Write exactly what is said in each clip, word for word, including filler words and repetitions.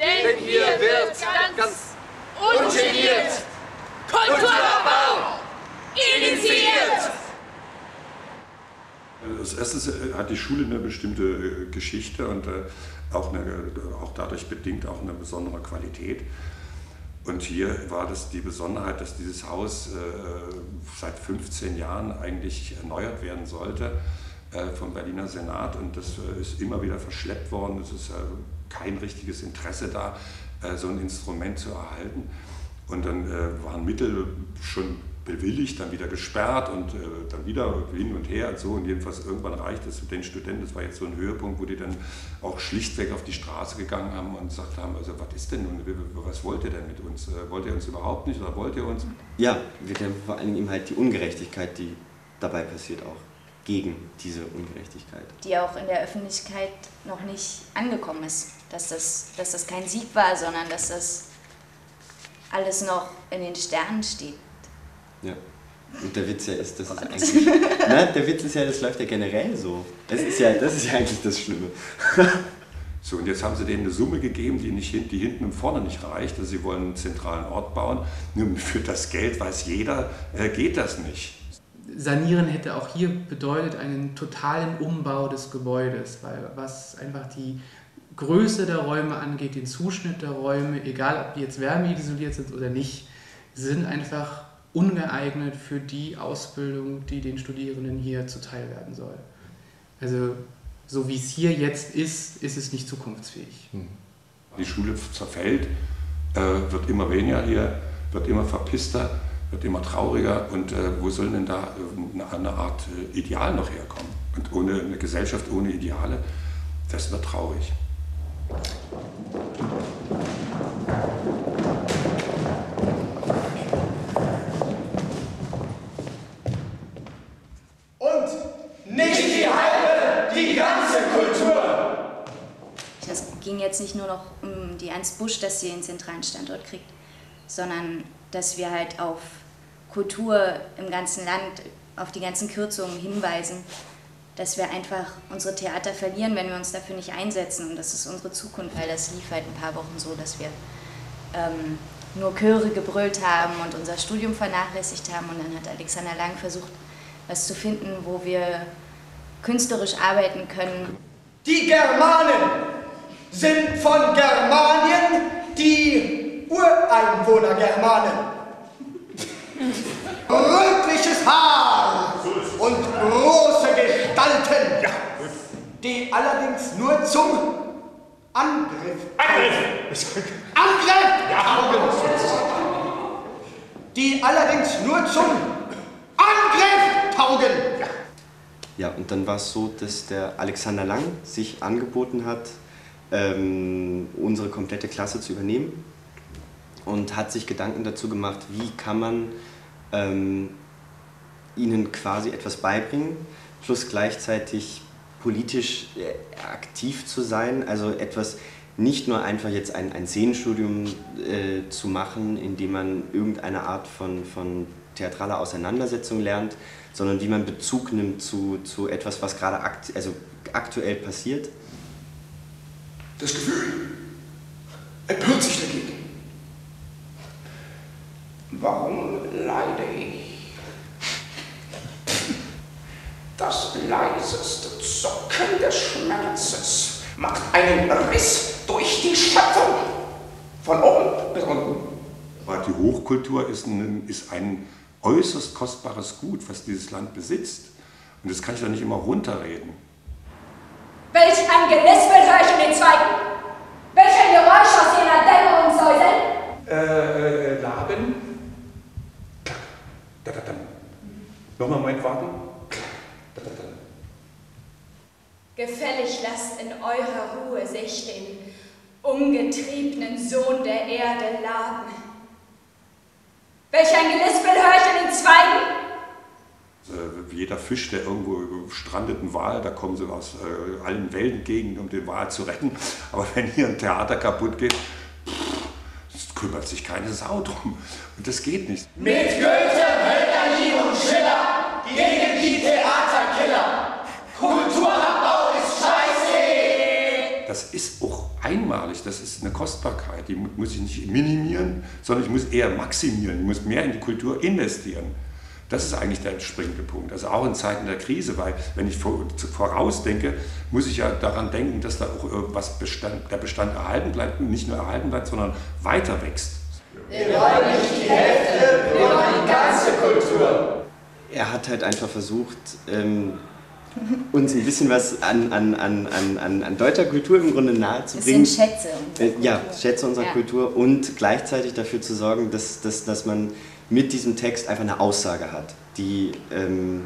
Denn hier wird ganz ungeniert Kulturabbau initiiert! Als erstes hat die Schule eine bestimmte Geschichte und auch, eine, auch dadurch bedingt auch eine besondere Qualität. Und hier war das die Besonderheit, dass dieses Haus äh, seit fünfzehn Jahren eigentlich erneuert werden sollte äh, vom Berliner Senat. Und das äh, ist immer wieder verschleppt worden. Es ist äh, kein richtiges Interesse da, äh, so ein Instrument zu erhalten. Und dann äh, waren Mittel schon bewilligt, dann wieder gesperrt und äh, dann wieder hin und her und so. Und jedenfalls irgendwann reicht es den Studenten. Das war jetzt so ein Höhepunkt, wo die dann auch schlichtweg auf die Straße gegangen haben und gesagt haben, also was ist denn nun, was wollt ihr denn mit uns? Wollt ihr uns überhaupt nicht oder wollt ihr uns? Ja, wir kennen vor allen Dingen eben halt die Ungerechtigkeit, die dabei passiert, auch gegen diese Ungerechtigkeit. Die auch in der Öffentlichkeit noch nicht angekommen ist. Dass das, dass das kein Sieg war, sondern dass das alles noch in den Sternen steht. Ja, und der Witz ja ist, das ist eigentlich, ne, der Witz ist ja, das läuft ja generell so. Das ist ja, das ist ja eigentlich das Schlimme. So, und jetzt haben sie denen eine Summe gegeben, die, nicht, die hinten und vorne nicht reicht. Also sie wollen einen zentralen Ort bauen. Nur für das Geld, weiß jeder, äh, geht das nicht. Sanieren hätte auch hier bedeutet einen totalen Umbau des Gebäudes, weil was einfach die Größe der Räume angeht, den Zuschnitt der Räume, egal ob die jetzt wärmeisoliert sind oder nicht, sind einfach ungeeignet für die Ausbildung, die den Studierenden hier zuteil werden soll. Also so wie es hier jetzt ist, ist es nicht zukunftsfähig. Die Schule zerfällt, äh, wird immer weniger hier, wird immer verpisster, wird immer trauriger und äh, wo soll denn da eine, eine Art äh, Ideal noch herkommen? Und ohne eine Gesellschaft ohne Ideale, das wird traurig. Es ging jetzt nicht nur noch um die Ernst Busch, dass sie einen zentralen Standort kriegt, sondern dass wir halt auf Kultur im ganzen Land, auf die ganzen Kürzungen hinweisen, dass wir einfach unsere Theater verlieren, wenn wir uns dafür nicht einsetzen. Und das ist unsere Zukunft, weil das lief halt ein paar Wochen so, dass wir ähm, nur Chöre gebrüllt haben und unser Studium vernachlässigt haben. Und dann hat Alexander Lang versucht, was zu finden, wo wir künstlerisch arbeiten können. Die Germanen sind von Germanien die Ureinwohner Germanen. Rötliches Haar und große Gestalten, die allerdings nur zum Angriff. Angriff! Angriff! Ja. Die allerdings nur zum Angriff taugen. Ja. Ja, und dann war es so, dass der Alexander Lang sich angeboten hat, ähm, unsere komplette Klasse zu übernehmen und hat sich Gedanken dazu gemacht, wie kann man ähm, ihnen quasi etwas beibringen, plus gleichzeitig politisch äh, aktiv zu sein, also etwas, nicht nur einfach jetzt ein, ein Szenenstudium äh, zu machen, indem man irgendeine Art von, von theatraler Auseinandersetzung lernt, sondern wie man Bezug nimmt zu, zu etwas, was gerade akt, also aktuell passiert. Das Gefühl empört sich dagegen. Warum leide ich? Das leiseste Zucken des Schmerzes macht einen Riss durch die Schöpfung, von oben bis unten. Aber die Hochkultur ist ein, ist ein äußerst kostbares Gut, was dieses Land besitzt. Und das kann ich doch nicht immer runterreden. Welch ein Gelispel höre ich in den Zweigen? Welch ein Geräusch aus jener Dämmerungssäuseln? Äh, äh, Laben. Da, da, da. Nochmal einen Moment warten. Da, da, da. Gefällig lasst in eurer Ruhe sich den ungetriebenen Sohn der Erde laben. Welch ein Gelispel höre ich in den Zweigen? Äh, jeder Fisch, der irgendwo strandet, einen Wal, da kommen sie aus äh, allen Weltengegenden, um den Wal zu retten. Aber wenn hier ein Theater kaputt geht, pff, kümmert sich keine Sau drum. Und das geht nicht. Mit Goethe, Hölderlin und Schiller gegen die Theaterkiller. Kulturabbau ist scheiße! Das ist auch einmalig, das ist eine Kostbarkeit, die muss ich nicht minimieren, sondern ich muss eher maximieren, ich muss mehr in die Kultur investieren. Das ist eigentlich der springende Punkt, also auch in Zeiten der Krise, weil wenn ich vorausdenke, muss ich ja daran denken, dass da auch was Bestand, der Bestand erhalten bleibt, nicht nur erhalten bleibt, sondern weiter wächst. Wir wollen nicht die Hälfte, wir wollen die ganze Kultur. Er hat halt einfach versucht, ähm, uns ein bisschen was an, an, an, an, an deutscher Kultur im Grunde nahezubringen. Das sind Schätze unserer äh, Ja, Kultur. Schätze unserer Ja. Kultur und gleichzeitig dafür zu sorgen, dass, dass, dass man mit diesem Text einfach eine Aussage hat, die, ähm,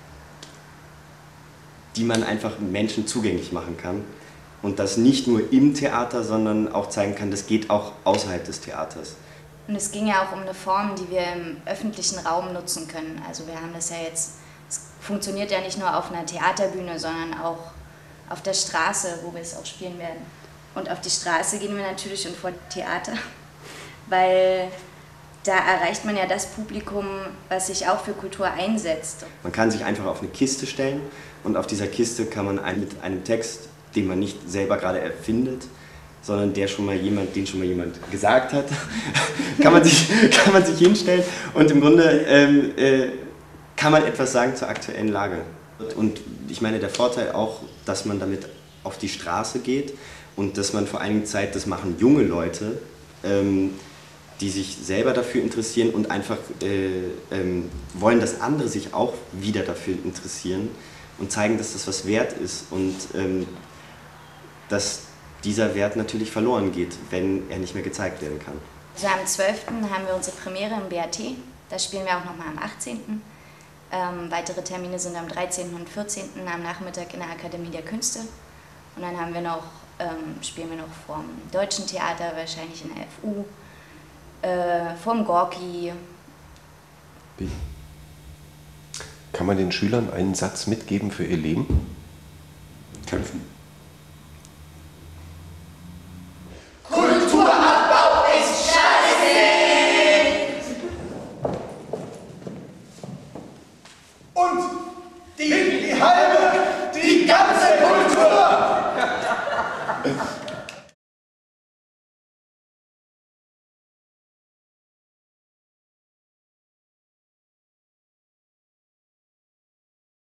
die man einfach Menschen zugänglich machen kann. Und das nicht nur im Theater, sondern auch zeigen kann, das geht auch außerhalb des Theaters. Und es ging ja auch um eine Form, die wir im öffentlichen Raum nutzen können. Also wir haben das ja jetzt, es funktioniert ja nicht nur auf einer Theaterbühne, sondern auch auf der Straße, wo wir es auch spielen werden. Und auf die Straße gehen wir natürlich und vor Theater, weil da erreicht man ja das Publikum, was sich auch für Kultur einsetzt. Man kann sich einfach auf eine Kiste stellen und auf dieser Kiste kann man ein, mit einem Text, den man nicht selber gerade erfindet, sondern der schon mal jemand, den schon mal jemand gesagt hat, kann, man sich, kann man sich hinstellen und im Grunde ähm, äh, kann man etwas sagen zur aktuellen Lage. Und ich meine, der Vorteil auch, dass man damit auf die Straße geht und dass man vor einiger Zeit, das machen junge Leute, ähm, die sich selber dafür interessieren und einfach äh, ähm, wollen, dass andere sich auch wieder dafür interessieren und zeigen, dass das was wert ist und ähm, dass dieser Wert natürlich verloren geht, wenn er nicht mehr gezeigt werden kann. Also am zwölften haben wir unsere Premiere im B A T, da spielen wir auch nochmal am achtzehnten Ähm, weitere Termine sind am dreizehnten und vierzehnten am Nachmittag in der Akademie der Künste. Und dann haben wir noch, ähm, spielen wir noch vorm Deutschen Theater, wahrscheinlich in der F U, äh, vorm Gorki. Wie? Kann man den Schülern einen Satz mitgeben für ihr Leben? Kämpfen.